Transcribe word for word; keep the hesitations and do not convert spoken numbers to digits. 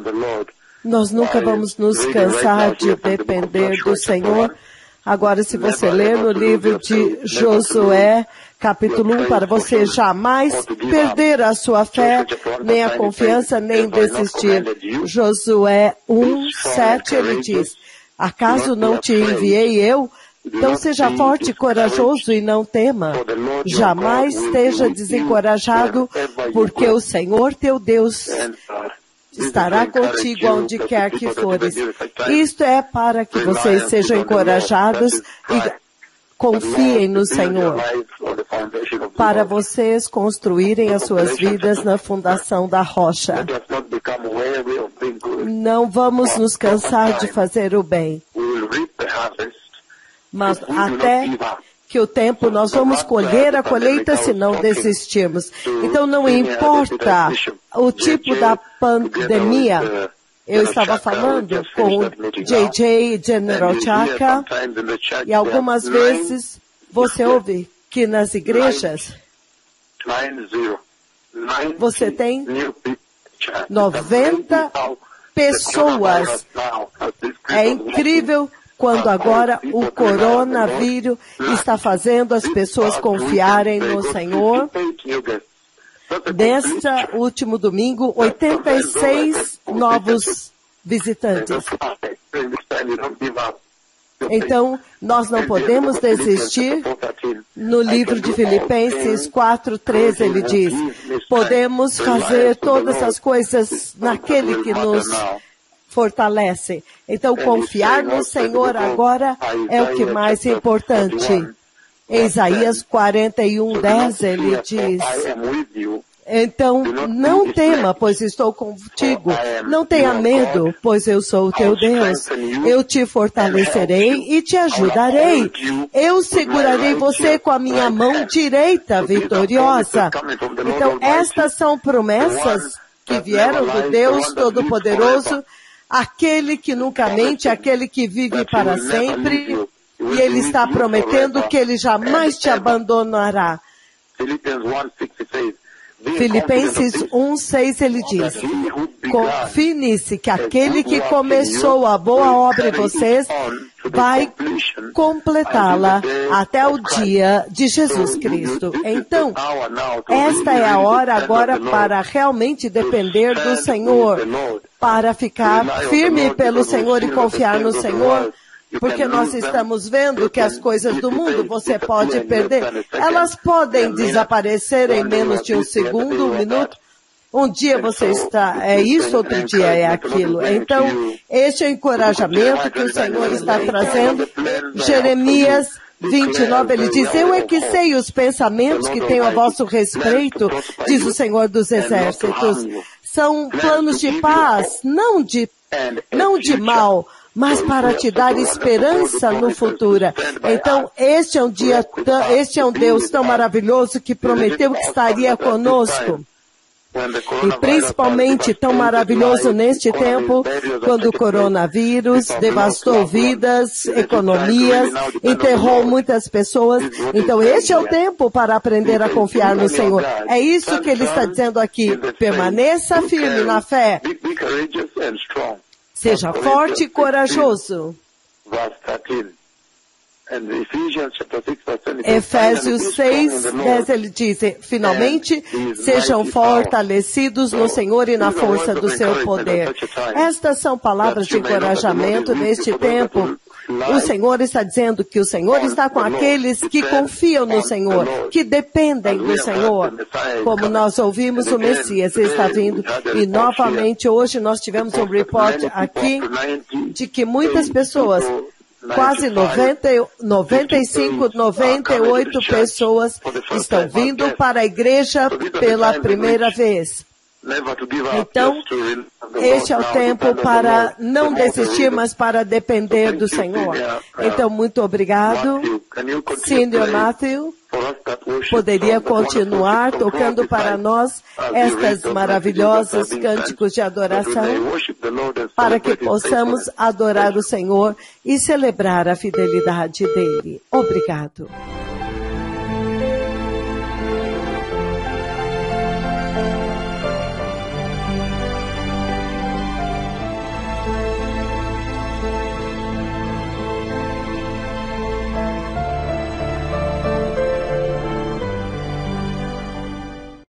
Nós nunca vamos nos cansar de depender do Senhor. Agora, se você ler no livro de Josué, capítulo um, para você jamais perder a sua fé, nem a confiança, nem desistir. Josué um, sete, ele diz, acaso não te enviei eu? Então seja forte e corajoso e não tema. Jamais esteja desencorajado, porque o Senhor teu Deus estará contigo onde quer que fores. Isto é para que vocês sejam encorajados e confiem no Senhor, para vocês construírem as suas vidas na fundação da rocha. Não vamos nos cansar de fazer o bem, mas até que o tempo nós vamos colher a colheita se não desistirmos. Então não importa o tipo da pandemia. Eu estava falando com o J J General Chaka e algumas vezes você ouve que nas igrejas você tem noventa pessoas. É incrível quando agora o coronavírus está fazendo as pessoas confiarem no Senhor. Neste último domingo, oitenta e seis novos visitantes. Então, nós não podemos desistir. No livro de Filipenses quatro, treze, ele diz, podemos fazer todas as coisas naquele que nos fortalece. Então, confiar no Senhor agora é o que mais é importante. Em Isaías quarenta e um, dez, ele diz, então, não tema, pois estou contigo. Não tenha medo, pois eu sou o teu Deus. Eu te fortalecerei e te ajudarei. Eu segurarei você com a minha mão direita vitoriosa. Então, estas são promessas que vieram do Deus Todo-Poderoso, aquele que nunca mente, aquele que vive para sempre, e Ele está prometendo que Ele jamais te abandonará. Filipenses um, seis, ele diz, confie nisso, que aquele que começou a boa obra em vocês vai completá-la até o dia de Jesus Cristo. Então, esta é a hora agora para realmente depender do Senhor, para ficar firme pelo Senhor e confiar no Senhor, porque nós estamos vendo que as coisas do mundo você pode perder. Elas podem desaparecer em menos de um segundo, um minuto. Um dia você está, é isso, outro dia é aquilo. Então, este é o encorajamento que o Senhor está trazendo. Jeremias vinte e nove, ele diz, eu é que sei os pensamentos que tenho a vosso respeito, diz o Senhor dos Exércitos. São planos de paz, não de, não de mal, mas para te dar esperança no futuro. Então, este é um dia, este é um Deus tão maravilhoso que prometeu que estaria conosco. E principalmente tão maravilhoso neste tempo, quando o coronavírus devastou vidas, economias, enterrou muitas pessoas. Então, este é o tempo para aprender a confiar no Senhor. É isso que ele está dizendo aqui. Permaneça firme na fé. Seja forte e corajoso. Efésios seis, dez, ele diz, finalmente, sejam fortalecidos no Senhor e na força do seu poder. Estas são palavras de encorajamento neste tempo. O Senhor está dizendo que o Senhor está com aqueles que confiam no Senhor, que dependem do Senhor. Como nós ouvimos, o Messias está vindo. E novamente, hoje nós tivemos um report aqui de que muitas pessoas, quase noventa, noventa e cinco, noventa e oito pessoas estão vindo para a igreja pela primeira vez. Então, este é o tempo para não desistir, mas para depender do Senhor. Então, muito obrigado. Senhor Matthew, poderia continuar tocando para nós estas maravilhosas cânticos de adoração, para que possamos adorar o Senhor e celebrar a fidelidade dEle. Obrigado.